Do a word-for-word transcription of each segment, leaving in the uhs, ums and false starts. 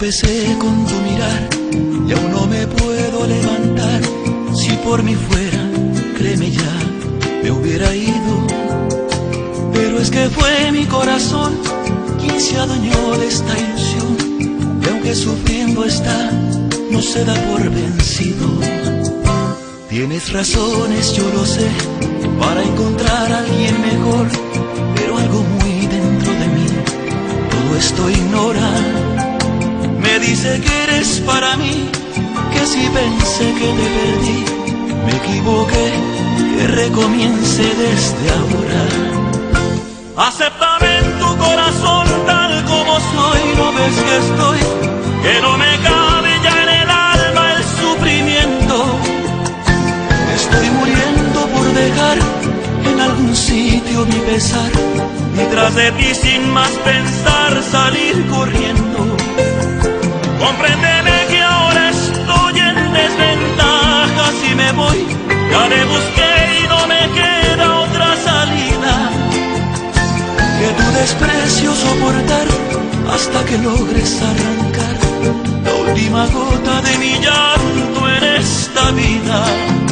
tropecé con tu mirar y aún no me puedo levantar. Si por mí fuera, créeme ya, me hubiera ido. Pero es que fue mi corazón quien se adueñó de esta ilusión, y aunque sufriendo está, no se da por vencido. Tienes razones, yo lo sé, para encontrar a alguien mejor, pero algo muy dentro de mí todo esto ignora. Me dice que eres para mí, que si pensé que te perdí, me equivoqué, que recomience desde ahora. Acéptame en tu corazón tal como soy, no ves que estoy, que no me cabe ya en el alma el sufrimiento. Estoy muriendo por dejar en algún sitio mi pesar, y tras de ti sin más pensar salir corriendo. Compréndeme que ahora estoy en desventaja, si me voy ya le busqué y no me queda otra salida que tu desprecio soportar hasta que logres arrancar la última gota de mi llanto en esta vida.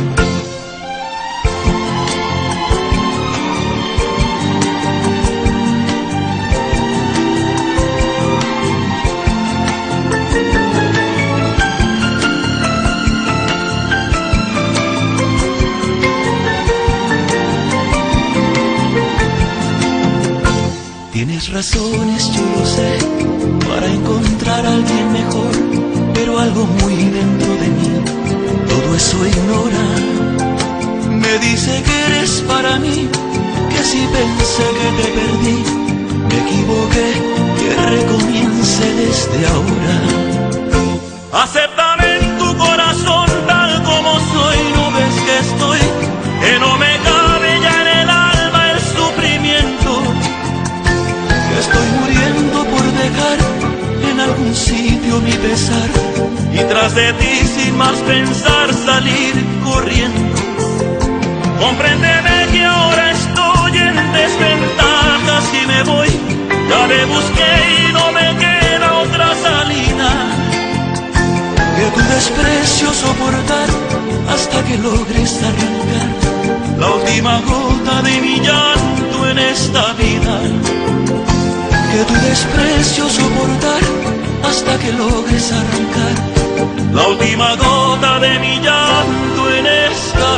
Tienes razones, yo lo sé, para encontrar a alguien mejor, pero algo muy dentro de mí todo eso ignora. Me dice que eres para mí, que si pensé que te perdí, me equivoqué, que recomience desde ahora. Acéptame en tu corazón tal como soy, no ves que estoy, que no me cabe ya en el alma el sufrimiento. Estoy muriendo por dejar en algún sitio mi pesar, y tras de ti sin más pensar salir corriendo. Compréndeme que ahora estoy en desventaja, si me voy ya le busqué y no me queda otra salida que tu desprecio soportar hasta que logres arrancar la última gota de mi llanto en esta vida. Que tu desprecio soportar hasta que logres arrancar la última gota de mi llanto en esta